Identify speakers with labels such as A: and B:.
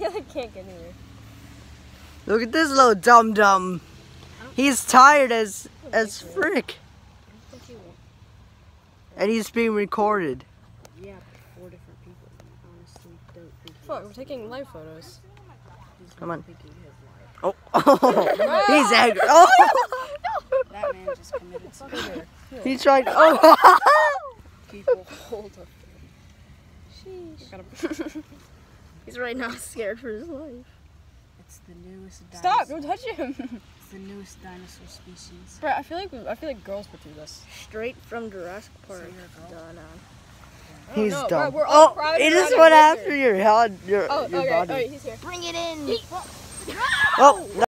A: I can't get anywhere.
B: Look at this little dum-dum. He's tired as frick. And he's being recorded.
C: Yeah, 4 different people. Honestly, don't think.
A: Fuck, we're taking live photos.
B: Come on. Oh, he's angry. Oh,
C: That man just committed suicide.
B: he's trying. Oh,
C: People hold up.
A: Sheesh.
D: He's right now scared for his life.
C: It's the newest dinosaur.
A: Stop! Don't touch him.
C: It's the newest dinosaur species.
A: Bro, I feel like girls would do this.
D: Straight from Jurassic Park.
C: So you're a girl?
D: Done on.
B: he's
A: no,
B: dumb.
A: we're all
B: Oh,
A: crowded
B: he just
A: around
B: went
A: a
B: after
A: lizard.
B: your head, your
A: Oh, okay.
B: body.
A: Alright, he's here.
D: Bring it in.
B: Oh, no.